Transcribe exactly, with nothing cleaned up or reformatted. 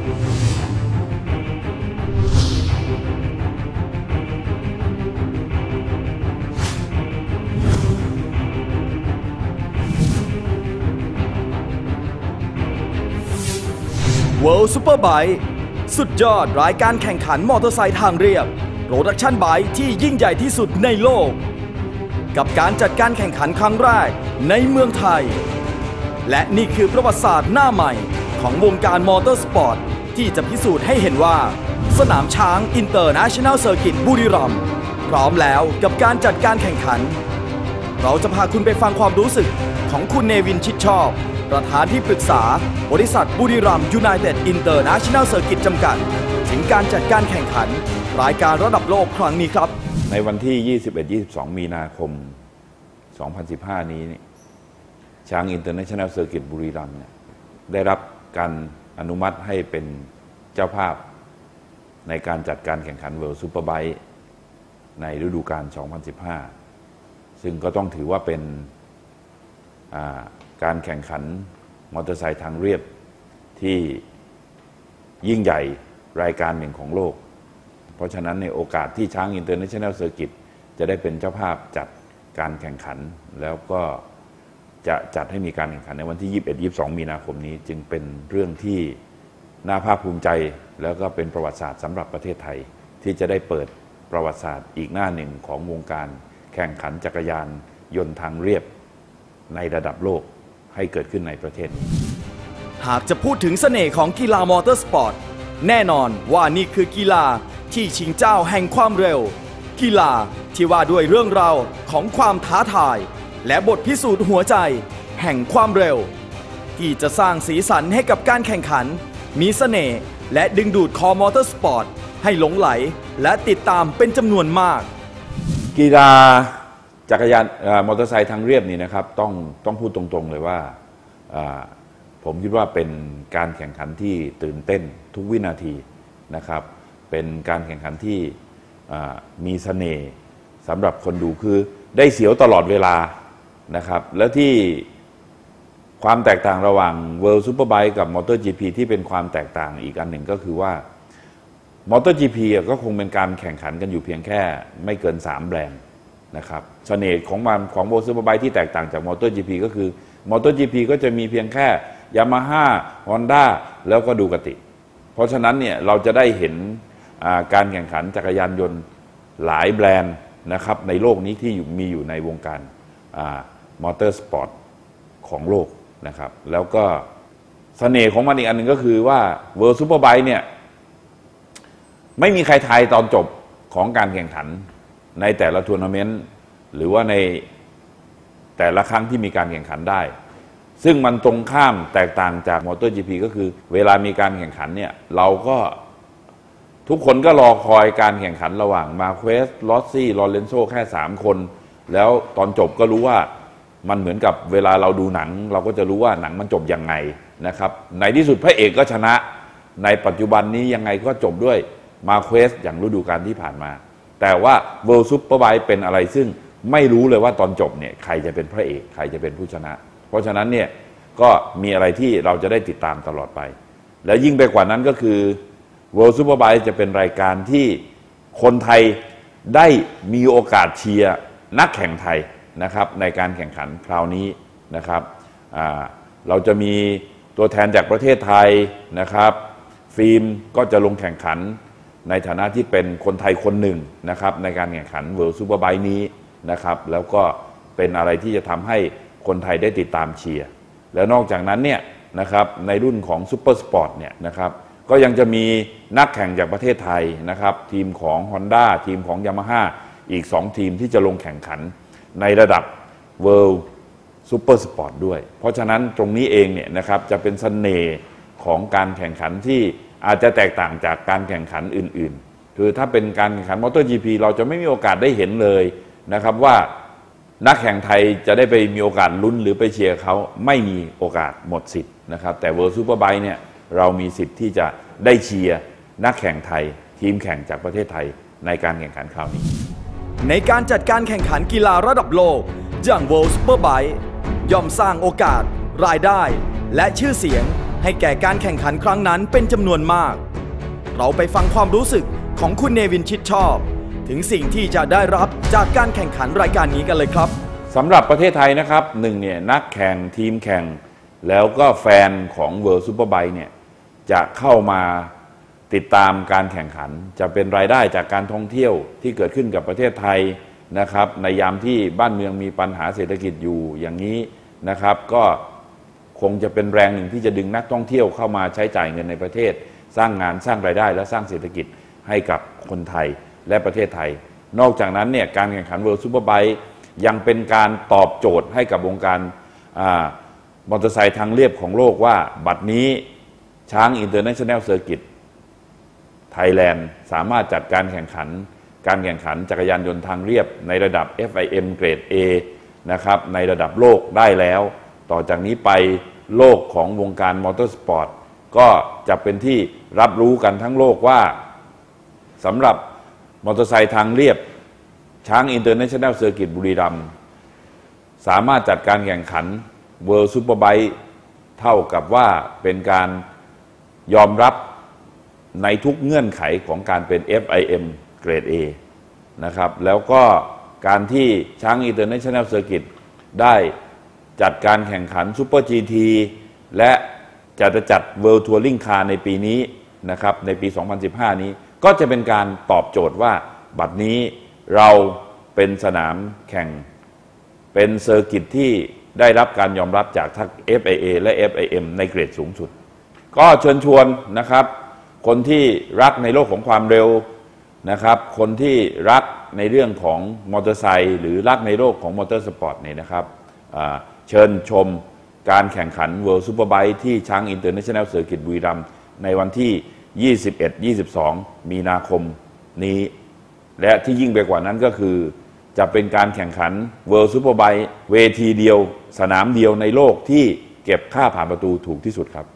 World Superbike สุดยอดรายการแข่งขันมอเตอร์ไซค์ทางเรียบโปรดักชั่นไบค์ที่ยิ่งใหญ่ที่สุดในโลกกับการจัดการแข่งขันครั้งแรกในเมืองไทยและนี่คือประวัติศาสตร์หน้าใหม่ของวงการมอเตอร์สปอร์ตที่จะพิสูจน์ให้เห็นว่าสนามช้าง International Circuit บุรีรัมย์พร้อมแล้วกับการจัดการแข่งขันเราจะพาคุณไปฟังความรู้สึกของคุณเนวินชิดชอบประธานที่ปรึกษาบริษัทบุรีรัมย์ยูไนเต็ดอินเตอร์เนชั่นแนลเซอร์กิตจำกัดถึงการจัดการแข่งขันรายการระดับโลกครั้งนี้ครับในวันที่ ยี่สิบเอ็ด ยี่สิบสอง มีนาคม สองพันสิบห้า นี้ช้างอินเตอร์เนชั่นแนลเซอร์กิตบุรีรัมย์ได้รับการอนุมัติให้เป็นเจ้าภาพในการจัดการแข่งขัน World Superbike ในฤดูกาล สองพันสิบห้า ซึ่งก็ต้องถือว่าเป็นการแข่งขันมอเตอร์ไซค์ทางเรียบที่ยิ่งใหญ่รายการหนึ่งของโลกเพราะฉะนั้นในโอกาสที่ช้าง International Circuit จะได้เป็นเจ้าภาพจัดการแข่งขันแล้วก็จะจัดให้มีการแข่งขันในวันที่ ยี่สิบเอ็ด ยี่สิบสอง มีนาคมนี้จึงเป็นเรื่องที่น่าภาคภูมิใจแล้วก็เป็นประวัติศาสตร์สำหรับประเทศไทยที่จะได้เปิดประวัติศาสตร์อีกหน้าหนึ่งของวงการแข่งขันจักรยานยนต์ทางเรียบในระดับโลกให้เกิดขึ้นในประเทศนี้หากจะพูดถึงเสน่ห์ของกีฬามอเตอร์สปอร์ตแน่นอนว่านี่คือกีฬาที่ชิงเจ้าแห่งความเร็วกีฬาที่ว่าด้วยเรื่องราวของความท้าทายและบทพิสูจน์หัวใจแห่งความเร็วที่จะสร้างสีสันให้กับการแข่งขันมีเสน่ห์และดึงดูดคอมอเตอร์สปอร์ตให้หลงไหลและติดตามเป็นจำนวนมากกีฬาจักรยานมอเตอร์ไซค์ทางเรียบนี่นะครับต้องต้องพูดตรงๆเลยว่าผมคิดว่าเป็นการแข่งขันที่ตื่นเต้นทุกวินาทีนะครับเป็นการแข่งขันที่มีเสน่ห์สำหรับคนดูคือได้เสียวตลอดเวลานะครับและที่ความแตกต่างระหว่าง World Superbike กับ MotoGP ที่เป็นความแตกต่างอีกอันหนึ่งก็คือว่า MotoGP ก็คงเป็นการแข่งขันกันอยู่เพียงแค่ไม่เกินสามแบรนด์นะครับเสน่ห์ของมันของ World Superbike ที่แตกต่างจาก MotoGP ก็คือ MotoGP ก็จะมีเพียงแค่ Yamaha Honda แล้วก็ดูกติเพราะฉะนั้นเนี่ยเราจะได้เห็นการแข่งขันจักรยานยนต์หลายแบรนด์นะครับในโลกนี้ที่มีอยู่ในวงการมอเตอร์สปอร์ตของโลกนะครับแล้วก็เสน่ห์ของมันอีกอันหนึ่งก็คือว่า World Superbike เนี่ยไม่มีใครทายตอนจบของการแข่งขันในแต่ละทัวร์นาเมนต์หรือว่าในแต่ละครั้งที่มีการแข่งขันได้ซึ่งมันตรงข้ามแตกต่างจาก MotoGP ก็คือเวลามีการแข่งขันเนี่ยเราก็ทุกคนก็รอคอยการแข่งขันระหว่างมาร์เควสลอสซี่ลอเรนโซแค่สามคนแล้วตอนจบก็รู้ว่ามันเหมือนกับเวลาเราดูหนังเราก็จะรู้ว่าหนังมันจบยังไงนะครับในที่สุดพระเอกก็ชนะในปัจจุบันนี้ยังไงก็จบด้วยมาร์เควสอย่างฤดูกาลที่ผ่านมาแต่ว่า World Superbike เป็นอะไรซึ่งไม่รู้เลยว่าตอนจบเนี่ยใครจะเป็นพระเอกใครจะเป็นผู้ชนะเพราะฉะนั้นเนี่ยก็มีอะไรที่เราจะได้ติดตามตลอดไปและยิ่งไปกว่านั้นก็คือ World Superbike จะเป็นรายการที่คนไทยได้มีโอกาสเชียร์นักแข่งไทยนะครับในการแข่งขันคราวนี้นะครับเราจะมีตัวแทนจากประเทศไทยนะครับฟิล์มก็จะลงแข่งขันในฐานะที่เป็นคนไทยคนหนึ่งนะครับในการแข่งขัน World Superbike นี้นะครับแล้วก็เป็นอะไรที่จะทำให้คนไทยได้ติดตามเชียร์แล้วนอกจากนั้นเนี่ยนะครับในรุ่นของซูเปอร์สปอร์ตเนี่ยนะครับก็ยังจะมีนักแข่งจากประเทศไทยนะครับทีมของ Honda ทีมของ Yamaha อีกสองทีมที่จะลงแข่งขันในระดับ World Super Sport ด้วยเพราะฉะนั้นตรงนี้เองเนี่ยนะครับจะเป็นเสน่ห์ของการแข่งขันที่อาจจะแตกต่างจากการแข่งขันอื่นๆคือถ้าเป็นการแข่งขัน MotoGP เราจะไม่มีโอกาสได้เห็นเลยนะครับว่านักแข่งไทยจะได้ไปมีโอกาสลุ้นหรือไปเชียร์เขาไม่มีโอกาสหมดสิทธิ์นะครับแต่ World Superbike เนี่ยเรามีสิทธิ์ที่จะได้เชียร์นักแข่งไทยทีมแข่งจากประเทศไทยในการแข่งขันคราวนี้ในการจัดการแข่งขันกีฬาระดับโลกอย่าง World Superbike ย่อมสร้างโอกาสรายได้และชื่อเสียงให้แก่การแข่งขันครั้งนั้นเป็นจำนวนมาก เราไปฟังความรู้สึกของคุณเนวินชิดชอบถึงสิ่งที่จะได้รับจากการแข่งขันรายการนี้กันเลยครับสำหรับประเทศไทยนะครับหนึ่งเนี่ยนักแข่งทีมแข่งแล้วก็แฟนของ World Superbike เนี่ยจะเข้ามาติดตามการแข่งขันจะเป็นรายได้จากการท่องเที่ยวที่เกิดขึ้นกับประเทศไทยนะครับในยามที่บ้านเมืองมีปัญหาเศรษฐกิจอยู่อย่างนี้นะครับก็คงจะเป็นแรงหนึ่งที่จะดึงนักท่องเที่ยวเข้ามาใช้จ่ายเงินในประเทศสร้างงานสร้างรายได้และสร้างเศรษฐกิจให้กับคนไทยและประเทศไทยนอกจากนั้นเนี่ยการแข่งขัน World Superbike ยังเป็นการตอบโจทย์ให้กับวงการมอเตอร์ไซค์ทางเรียบของโลกว่าบัดนี้ช้าง International Circuit Thailand สามารถจัดการแข่งขันการแข่งขันจักรยานยนต์ทางเรียบในระดับ เอฟ ไอ เอ็ม เกรด A นะครับในระดับโลกได้แล้วต่อจากนี้ไปโลกของวงการมอเตอร์สปอร์ตก็จะเป็นที่รับรู้กันทั้งโลกว่าสำหรับมอเตอร์ไซค์ทางเรียบช้าง International Circuit บุรีรัมย์สามารถจัดการแข่งขัน World Superbike เท่ากับว่าเป็นการยอมรับในทุกเงื่อนไขของการเป็น เอฟ ไอ เอ็ม เกรด A นะครับแล้วก็การที่ช้าง International Circuit ได้จัดการแข่งขัน Super จี ที และจะจัด World Touring Car ในปีนี้นะครับในปี สองพันสิบห้า นี้ก็จะเป็นการตอบโจทย์ว่าบัดนี้เราเป็นสนามแข่งเป็นเซอร์กิตที่ได้รับการยอมรับจากทั้ง เอฟ ไอ เอ และ เอฟ ไอ เอ็ม ในเกรดสูงสุดก็เชิญชวนนะครับคนที่รักในโลกของความเร็วนะครับคนที่รักในเรื่องของมอเตอร์ไซค์หรือรักในโลกของมอเตอร์สปอร์ตเนี่ยนะครับเชิญชมการแข่งขัน World Superbike ที่ช้าง International Circuit บุรีรัมย์ในวันที่ ยี่สิบเอ็ด ยี่สิบสอง มีนาคมนี้และที่ยิ่งไปกว่านั้นก็คือจะเป็นการแข่งขัน World Superbike เวทีเดียวสนามเดียวในโลกที่เก็บค่าผ่านประตูถูกที่สุดครับ